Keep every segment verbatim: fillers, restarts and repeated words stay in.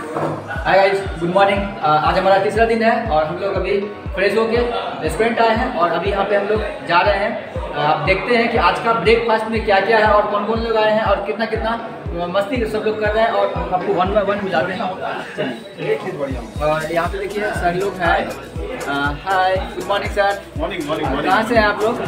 Hi guys, good morning. आज हमारा तीसरा दिन है और हम लोग अभी फ्रेश होके रेस्टोरेंट आए हैं और अभी यहाँ पे हम लोग जा रहे हैं। आप देखते हैं कि आज का ब्रेकफास्ट में क्या क्या है और कौन कौन लोग आए हैं और कितना कितना मस्ती सब लोग कर रहे हैं और आपको वन बाय वन मिलाते हैं। और यहाँ पे देखिए सर लोग हैं। Hi, good morning sir. Morning morning कहाँ से हैं आप लोग?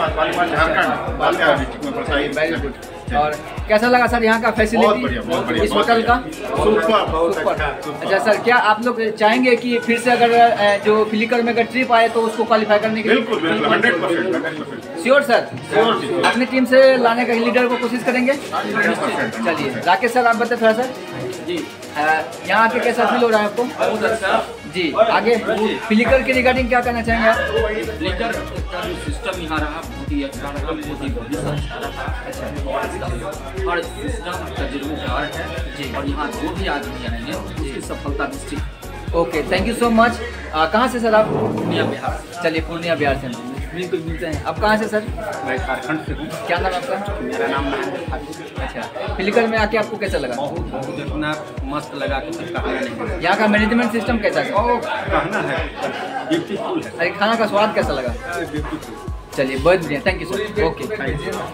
Very good. और कैसा लगा सर यहाँ का फैसिलिटी इस होटल का? सुपर। अच्छा सर, क्या आप लोग चाहेंगे कि फिर से अगर जो फ्लिकर में अगर ट्रिप आए तो उसको क्वालिफाई करने के लिए? बिल्कुल बिल्कुल हंड्रेड परसेंट श्योर सर। अपनी टीम से लाने का लीडर को कोशिश करेंगे। चलिए राकेश सर, आप बताए थोड़ा सा जी, यहाँ आके कैसा फील हो रहा है आपको? बहुत अच्छा जी। आगे फ्लिकर के रिगार्डिंग क्या कहना चाहेंगे आप? फ्लिकर का जो सिस्टम यहाँ रहा बहुत ही अच्छा रहा, बहुत ही भविष्य अच्छा रहा। अच्छा, हर सिस्टम तजुर्बेकार है जी और यहाँ जो भी आदमी आएंगे उसकी सफलता निश्चित। Okay, thank you so much. कहाँ से सर आप? पूर्णिया बिहार। चलिए पूर्णिया बिहार से बिल्कुल मिलते हैं। आप कहाँ से सर? मैं झारखंड से हूँ। क्या नाम आपका? मेरा नाम है। अच्छा, फ्लिकर में आके आपको कैसा लगा? बहुत बहुत इतना मस्त लगा कि सब कहना नहीं। यहाँ का मैनेजमेंट सिस्टम कैसा है? कहना है ब्यूटीफुल है। अरे खाना का स्वाद कैसा लगा? चलिए बहुत बढ़िया, thank you sir. Okay thank you.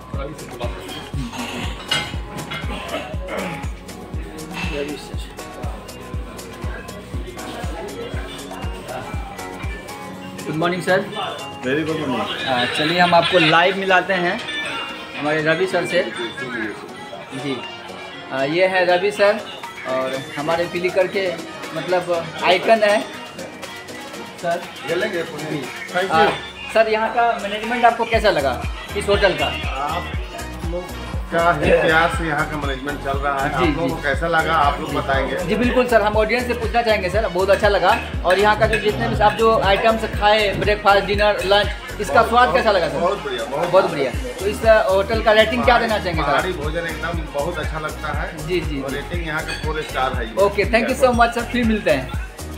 Good morning sir. Very good morning. चलिए हम आपको लाइव मिलाते हैं हमारे रवि सर से जी। आ, ये है रवि सर और हमारे फ्लिकर के मतलब आइकन है सर। आ, सर यहाँ का मैनेजमेंट आपको कैसा लगा इस होटल का? आप लोग का है प्यार से यहाँ का मैनेजमेंट चल रहा है, आप लोगों को कैसा लगा आप लोग बताएंगे? जी बिल्कुल सर, हम ऑडियंस से पूछना चाहेंगे सर। बहुत अच्छा लगा। और यहाँ का जो जितने भी आप जो आइटम्स खाए, ब्रेकफास्ट, डिनर, लंच, इसका स्वाद कैसा लगा सर? बहुत बढ़िया, बहुत बहुत बढ़िया। तो इस होटल का रेटिंग क्या देना चाहेंगे सर? पहाड़ी भोजन एकदम बहुत अच्छा लगता है जी जी। और रेटिंग यहाँ का फोर स्टार है। Okay, thank you so much sir, फिर मिलते हैं।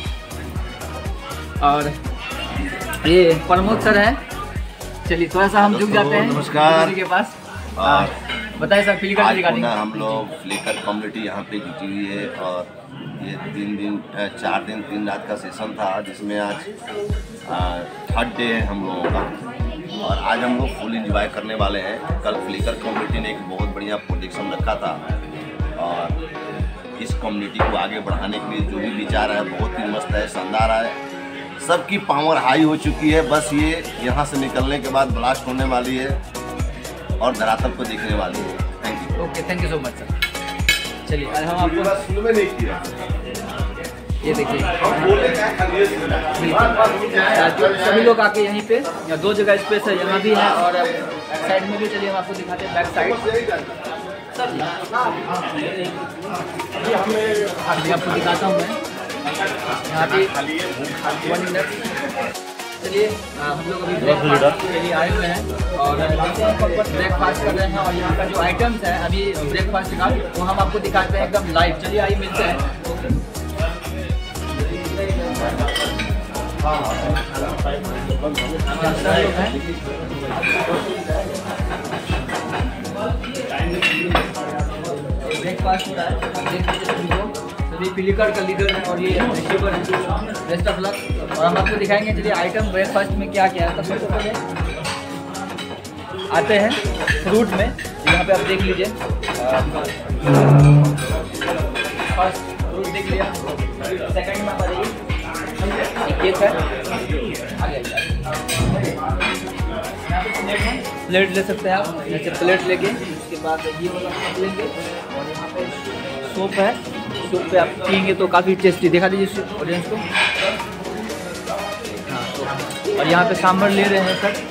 और ये प्रमोद सर हैं। चलिए थोड़ा सा हम झुक जाते हैं नमस्कार के पास। बताइए सर फ्लिकर आज रिगार्डिंग। हम लोग फ्लिकर कम्युनिटी यहाँ पे जुटी हुई है और ये तीन दिन चार दिन तीन रात का सेशन था जिसमें आज थर्ड डे है हम लोगों का और आज हम लोग फुल इंजॉय करने वाले हैं। कल फ्लिकर कम्युनिटी ने एक बहुत बढ़िया प्रोजेक्शन रखा था और इस कम्युनिटी को आगे बढ़ाने के लिए जो भी विचार है बहुत ही मस्त है, शानदार है। सबकी पावर हाई हो चुकी है, बस ये यहाँ से निकलने के बाद ब्लास्ट होने वाली है और धरातल को देखने वाली है। Thank you. Okay, thank you so much sir. चलिए आज हम आपको शुरू में नहीं किया, ये देखिए सभी लोग आके यहीं पे या दो जगह स्पेस है, यहाँ भी है और साइड में भी। चलिए हम आपको दिखाते हैं बैक साइड। अभी आपको दिखाता हूँ मैं यहाँ पे वन मिनट। चलिए हम लोग अभी ब्रेकफास्ट के लिए आए हुए हैं और ब्रेकफास्ट कर रहे हैं और यहाँ का जो आइटम्स है अभी ब्रेकफास्ट का वो हम आपको दिखाते हैं एकदम लाइव। चलिए आइए मिलते हैं। ब्रेकफास्ट हो रहा है, सभी फ्लिकर का लीडर है और ये रिसीवर है, बेस्ट ऑफ लक। और हम आपको दिखाएंगे चलिए आइटम ब्रेकफास्ट में क्या क्या है। सबसे पहले आते हैं फ्रूट में, यहाँ पे आप देख लीजिए। फर्स्ट फ्रूट देख लिया, सेकंड में बताइए केक है, प्लेट ले सकते हैं आप, जैसे प्लेट लेके उसके बाद ये वाला लेंगे और यहाँ पे सूप है, सूप पे आप पियेंगे तो काफ़ी टेस्टी। दिखा दीजिए ऑडियंस को। हाँ तो और यहाँ पे सांभर ले रहे हैं सर।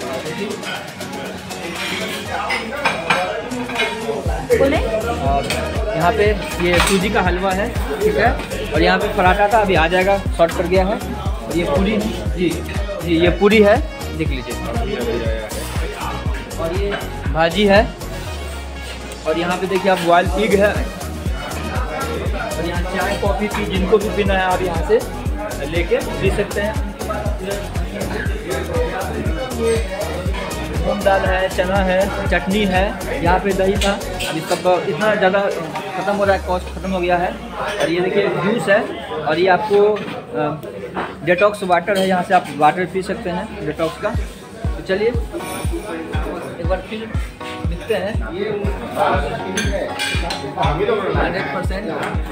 और यहाँ पे ये सूजी का हलवा है, ठीक है। और यहाँ पे पराठा था, अभी आ जाएगा, शॉर्ट कर गया है। और ये पूरी, जी जी ये पूरी है, देख लीजिए। और ये भाजी है और यहाँ पे देखिए आप बॉयल पिग है। और यहाँ चाय कॉफ़ी पी जिनको भी पीना है आप यहाँ से लेके पी सकते हैं। मूंग दाल है, चना है, चटनी है, यहाँ पे दही था। अभी सब इतना ज़्यादा ख़त्म हो रहा है, कॉस्ट ख़त्म हो गया है। और ये देखिए जूस है और ये आपको डेटॉक्स वाटर है, यहाँ से आप वाटर पी सकते हैं डेटॉक्स का। तो चलिए एक बार फिर मिलते हैं हंड्रेड परसेंट।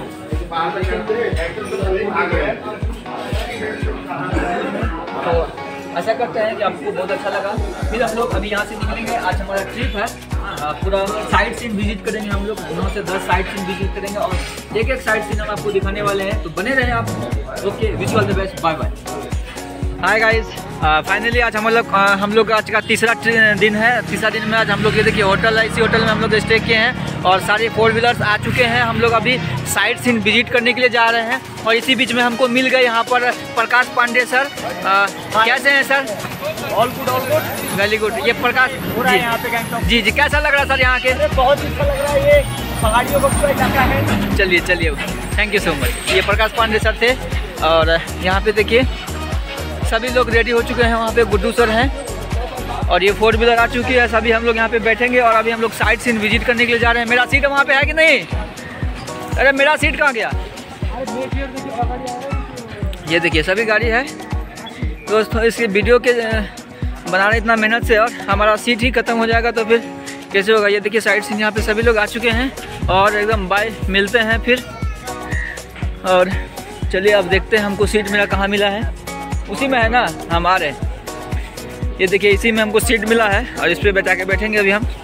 तो आशा करते हैं कि आपको बहुत अच्छा लगा। फिर हम लोग अभी यहाँ से निकलेंगे। आज हमारा ट्रिप है, आ, पूरा साइट सीन विजिट करेंगे हम लोग, नौ से दस साइट सीन विजिट करेंगे और एक एक साइट सीन हम आपको दिखाने वाले हैं। तो बने रहे आप। Okay, wish you all the best, bye bye. Hi guys, finally आज हम लोग हम लोग आज का तीसरा दिन है। तीसरा दिन में आज हम लोग ये देखिए होटल है, इसी होटल में हम लोग स्टे किए हैं और सारे फोर व्हीलर्स आ चुके हैं। हम लोग अभी साइट सीन विजिट करने के लिए जा रहे हैं और इसी बीच में हमको मिल गए यहाँ पर प्रकाश पांडे सर। आ, कैसे हैं sir? All good, all good, very good. ये प्रकाश हो रहा है यहाँ पे गैंगटॉक। जी जी, कैसा लग रहा है सर यहाँ के? बहुत अच्छा लग रहा है, ये पहाड़ियों का पूरा इलाका है। चलिए चलिए, थैंक यू सो मच। ये प्रकाश पांडे सर थे और यहाँ पे देखिए सभी लोग रेडी हो चुके हैं। वहाँ पे गुड्डू सर हैं और ये फोर व्हीलर आ चुकी है। सभी हम लोग यहाँ पे बैठेंगे और अभी हम लोग साइट सीन विजिट करने के लिए जा रहे हैं। मेरा सीट वहाँ पे है कि नहीं? अरे मेरा सीट कहाँ गया? ये देखिए सभी गाड़ी है दोस्तों। इसके वीडियो के बना रहे इतना मेहनत से और हमारा सीट ही ख़त्म हो जाएगा तो फिर कैसे होगा। ये देखिए साइट सीन यहाँ पे सभी लोग आ चुके हैं और एकदम बाय, मिलते हैं फिर। और चलिए अब देखते हैं हमको सीट मेरा कहाँ मिला है। उसी में है ना हम आ रहे हैं। ये देखिए इसी में हमको सीट मिला है और इस पर बैठा के बैठेंगे अभी हम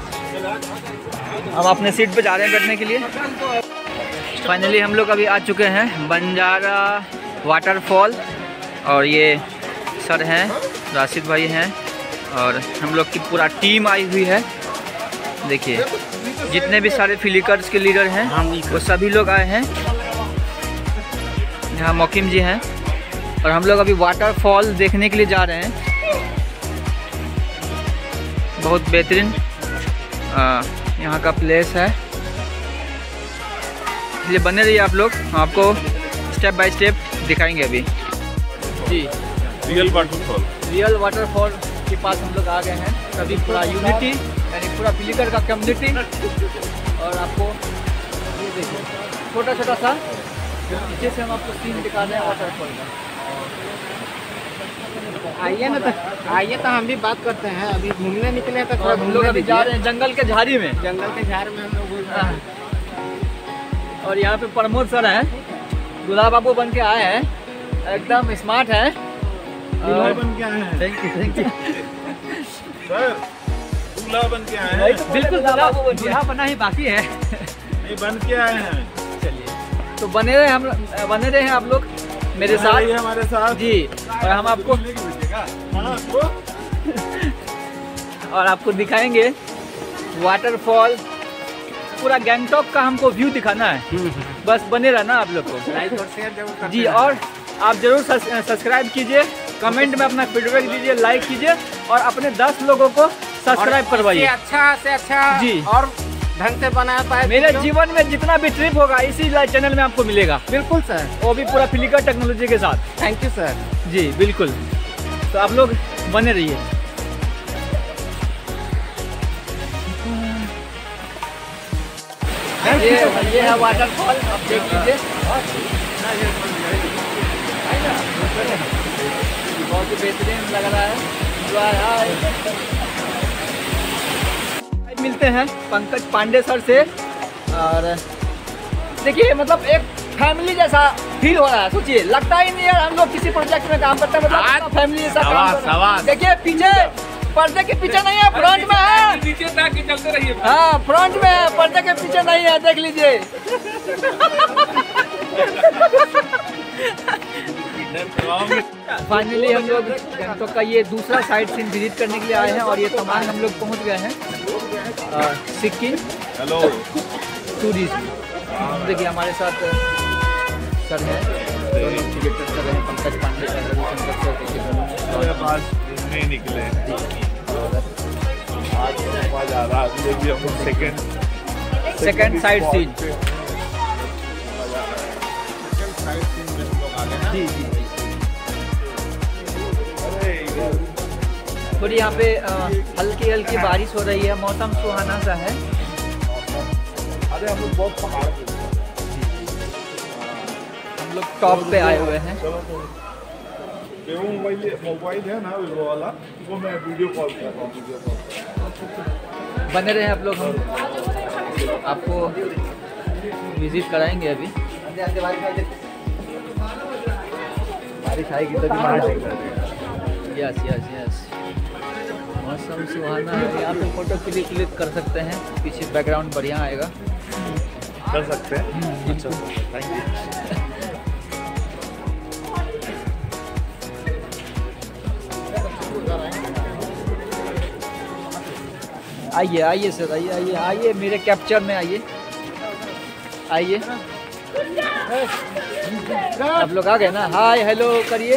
हम अपने सीट पे जा रहे हैं बैठने के लिए। फाइनली हम लोग अभी आ चुके हैं बंजारा वाटरफॉल और ये सर हैं, राशिद भाई हैं और हम लोग की पूरा टीम आई हुई है। देखिए जितने भी सारे फिलिकर्स के लीडर हैं वो सभी लोग आए हैं। यहाँ मोकिम जी हैं और हम लोग अभी वाटरफॉल देखने के लिए जा रहे हैं। बहुत बेहतरीन यहाँ का प्लेस है, इसलिए बने रहिए आप लोग। आपको स्टेप बाय स्टेप दिखाएंगे अभी। जी, रियल वाटरफॉल रियल वाटरफॉल के पास हम लोग आ गए हैं। सभी पूरा यूनिटी यानी पूरा फिलिकर का कम्युनिटी। और आपको ये देखिए छोटा छोटा सा नीचे से हम आपको सीन दिखा रहे हैं वाटरफॉल का। आइए ना, तो आइए तो हम भी बात करते हैं। अभी घूमने निकले तो थोड़ा हम लोग अभी जा रहे हैं जंगल के झाड़ी में। जंगल के झाड़ में हम लोग घूम रहे हैं। और यहाँ पे प्रमोद सर हैं, दूल्हा बाबू बन के आए हैं, एकदम स्मार्ट हैं। दूल्हा बन के आए हैं। Thank you thank you sir, दूल्हा बन के आए हैं। बिल्कुल दूल्हा बना ही बाकी है। नहीं, बन के आए हैं। चलिए तो बने रहे हम बने रहे हैं आप लोग मेरे साथ, हमारे साथ जी। और हम आपको हाँ, तो और आपको दिखाएंगे वाटरफॉल, पूरा गैंगटॉक का हमको व्यू दिखाना है। बस बने रहना आप लोग को। लाइक और शेयर जरूर करते जी, हैं। और आप जरूर सब्सक्राइब कीजिए, कमेंट में अपना फीडबैक दीजिए, लाइक कीजिए और अपने दस लोगों को सब्सक्राइब और करवाइए। इससे अच्छा से अच्छा जी। और ढंग से बना पाए मेरे वीडियो। जीवन में जितना भी ट्रिप होगा इसी चैनल में आपको मिलेगा। बिल्कुल सर, वो भी पूरा फिलिकर टेक्नोलॉजी के साथ। Thank you sir. जी बिल्कुल, तो आप लोग बने रहिए। ये ये है वाटरफॉल, आप देख लीजिए। बहुत ही बेहतरीन लग रहा है। मिलते हैं पंकज पांडे सर से और देखिए मतलब एक फैमिली जैसा फील हो रहा है। सोचिए, लगता ही नहीं है हम लोग किसी प्रोजेक्ट में काम करते हैं, मतलब फैमिली जैसा काम कर रहे हैं। देखिए पीछे, पर्दे के पीछे नहीं है, फ्रंट में है। नीचे तक के चलते रहिए। हाँ, फ्रंट में है, पर्दे के पीछे नहीं है, देख लीजिए। फाइनली हम लोग गैंगटॉक का ये दूसरा साइट सीन विजिट करने के लिए आए हैं और ये तमाम हम लोग पहुंच गए हैं सिक्किम हेलो टूरिज्म। देखिए हमारे साथ सर हैं, दोनों क्रिकेटर सर हैं, पंकज पांडे सर, रविशंकर सर, देखिए पास घूमने निकले आज मजा आ रहा है। Second second sight scene. जी जी जी, थोड़ी यहाँ पे हल्की हल्की बारिश हो रही है, मौसम सुहाना सा है। अरे हम लोग बहुत पहाड़ पे हम लोग टॉप पे आए हुए हैं। वो मोबाइल मोबाइल है ना वो वाला, वो मैं वीडियो कॉल कर रहा हूँ। वीडियो कॉल बने रहे आप लोग, हम आपको विजिट कराएंगे अभी। बारिश आएगी तो यस यस यस मौसम सुहाना है। यहाँ पे फोटो क्लिक क्लिक कर सकते हैं, पीछे बैकग्राउंड बढ़िया आएगा। कर सकते हैं। अच्छा थैंक यू। आइए आइए सर, आइए आइए आइए मेरे कैप्चर में आइए आइए। आप लोग आ गए ना, हाय हेलो करिए।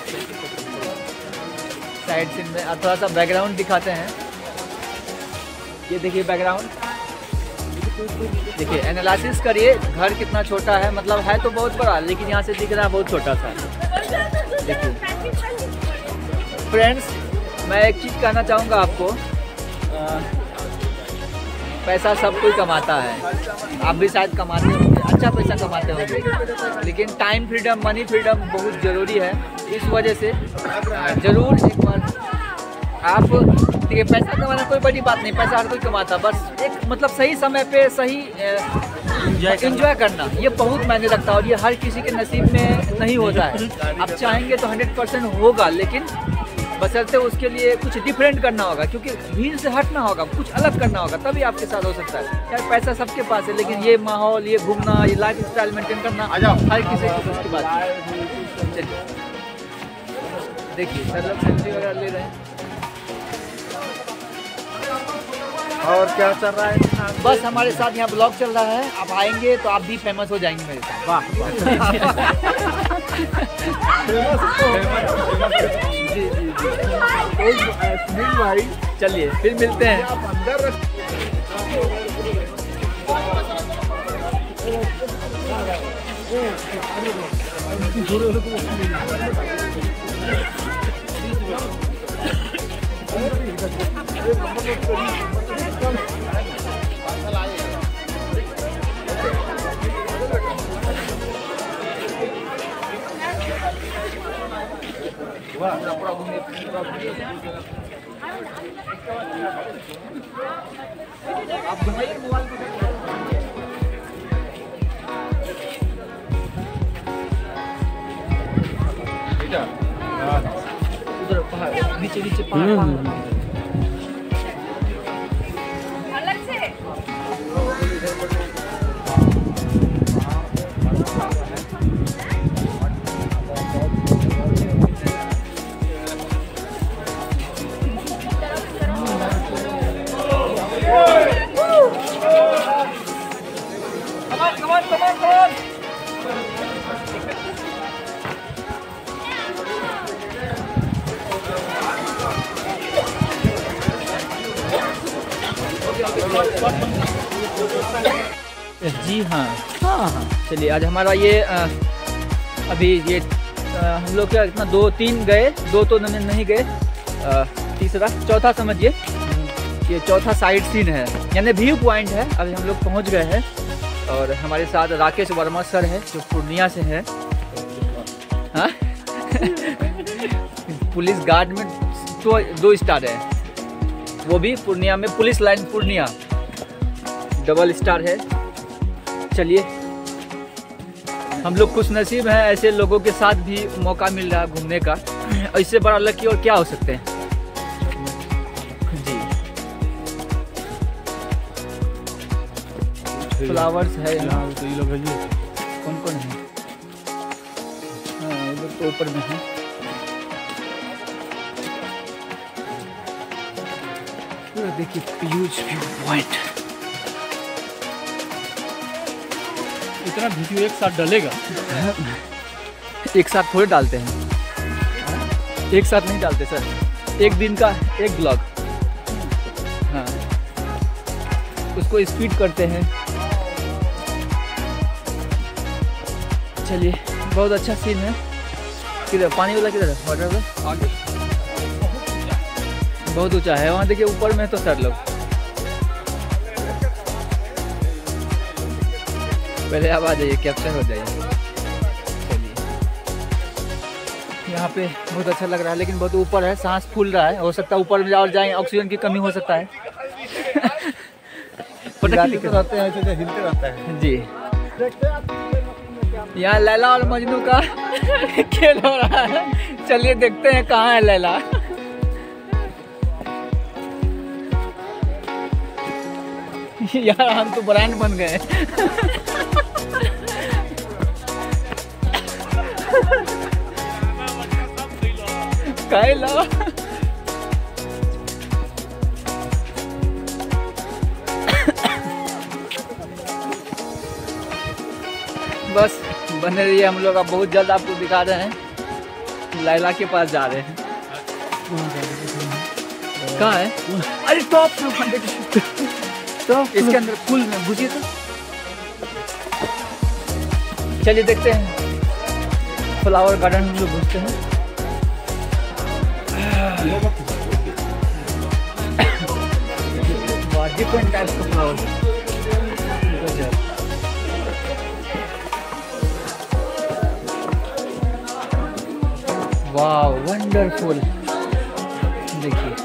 साइड सीन में अब थोड़ा सा बैकग्राउंड दिखाते हैं। ये देखिए बैकग्राउंड, देखिए एनालिसिस करिए। घर कितना छोटा है, मतलब है तो बहुत बड़ा लेकिन यहाँ से दिख रहा है बहुत छोटा सा। देखिए फ्रेंड्स, मैं एक चीज़ कहना चाहूँगा आपको, आ, पैसा सब कोई कमाता है, आप भी शायद कमाते होंगे, अच्छा पैसा कमाते होंगे, लेकिन टाइम फ्रीडम, मनी फ्रीडम बहुत ज़रूरी है। इस वजह से ज़रूर एक बार आप देखिए, पैसा कमाना कोई बड़ी बात नहीं, पैसा हर कोई कमाता, बस एक मतलब सही समय पे सही एंजॉय करना, ये बहुत मायने रखता है और ये हर किसी के नसीब में नहीं होता है। आप चाहेंगे तो हंड्रेड परसेंट होगा, लेकिन बशर्ते उसके लिए कुछ डिफरेंट करना होगा, क्योंकि भीड़ से हटना होगा, कुछ अलग करना होगा, तभी आपके साथ हो सकता है। यार पैसा सबके पास है, लेकिन ये माहौल, ये घूमना, ये लाइफ स्टाइल मेंटेन करना हर किसी की बात है। चलिए देखिए सर लोग सेल्फी वगैरह ले रहे हैं। और क्या चल रहा है? बस हमारे साथ यहाँ ब्लॉग चल रहा है, आप आएंगे तो आप भी फेमस हो जाएंगे मेरे साथ। वाह जी जी जी भाई, चलिए फिर मिलते हैं। आप अंदर उधर पहाड़, नीचे नीचे पहाड़। जी हाँ हाँ हाँ चलिए, आज हमारा ये आ, अभी ये आ, हम लोग क्या इतना दो तीन गए, दो तो नहीं, नहीं गए, आ, तीसरा चौथा समझिए, ये चौथा साइड सीन है, यानी व्यू पॉइंट है। अभी हम लोग पहुंच गए हैं और हमारे साथ राकेश वर्मा सर है जो पूर्णिया से है। हाँ पुलिस गार्ड में तो दो स्टार है, वो भी पूर्णिया में, police line Purnia double star है। चलिए हम लोग खुश नसीब हैं, ऐसे लोगों के साथ भी मौका मिल रहा है घूमने का, इससे बड़ा लकी और क्या हो सकते हैं जी। फ्लावर्स है यहाँ, तो ये लोग कौन कौन है? हाँ इधर तो ऊपर में है। देखिए ह्यूज व्यू पॉइंट, इतना वीडियो एक साथ डालेगा? एक साथ थोड़े डालते हैं, एक साथ नहीं डालते सर, एक दिन का एक ब्लॉग। हाँ उसको स्पीड करते हैं। चलिए बहुत अच्छा सीन है। किधर पानी वाला, किधर है वाटर वाला? आगे बहुत ऊंचा है वहाँ, देखिए ऊपर में तो सर लोग। पहले आप आ जाइए, कैप्चर हो जाइए। चलिए, यहाँ पे बहुत अच्छा लग रहा है, लेकिन बहुत ऊपर है, सांस फूल रहा है। हो सकता है ऊपर में और जाएं, ऑक्सीजन की कमी हो सकता है। जाते तो रहते हैं, ऐसे हिलते रहता है जी। यहाँ लैला और मजनू का खेल हो रहा है। चलिए देखते हैं कहाँ है लैला। यार हम तो ब्रांड बन गए। कैला बस बने रहिए, हम लोग अब बहुत जल्द आपको दिखा रहे हैं। लैला के पास जा रहे हैं। कहाँ है? अरे टॉप तो इसके अंदर फूल में घुसिए तो। चलिए देखते हैं, फ्लावर गार्डन में लोग घुसते हैं। डिफरेंट टाइप्स का फ्लावर। वाह वंडरफुल, देखिए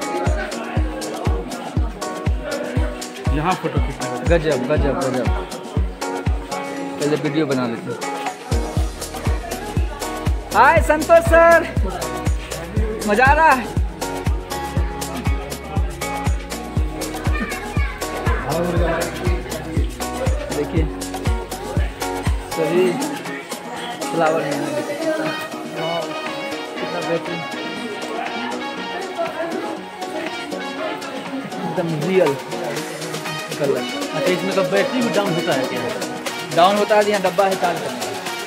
यहाँ फोटो खींचना। गजब गजब गजब। पहले वीडियो बना लेते हैं। हाय संतोष सर, मजा आ रहा है? देखिए सभी फ्लावर हैं, कितना बेहतरीन, एकदम रियल कलर। अच्छा, इसमें तो बैटरी भी डाउन होता है क्या? डाउन होता है, यहाँ डब्बा है चार्ज करना।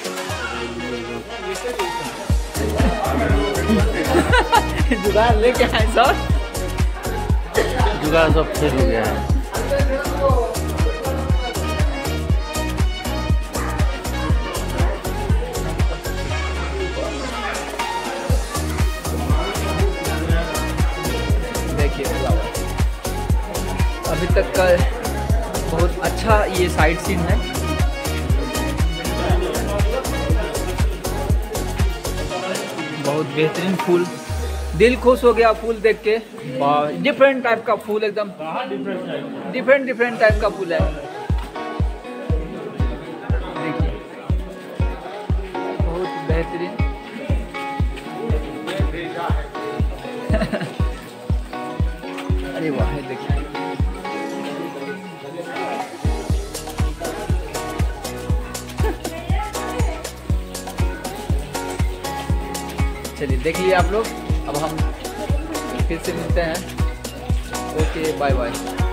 जुगाड़ लेके आए सर, जुगाड़ सब फेल हो गया है। देखिए फ्लावर अभी तक का बहुत अच्छा ये साइड सीन है। बहुत बेहतरीन फूल, दिल खुश हो गया फूल देख के। डिफरेंट टाइप का फूल, एकदम डिफरेंट डिफरेंट टाइप का फूल है। देखिए बहुत बेहतरीन। अरे वाह, देखिए चलिए देख लिए आप लोग। अब हम फिर से मिलते हैं। Okay bye bye.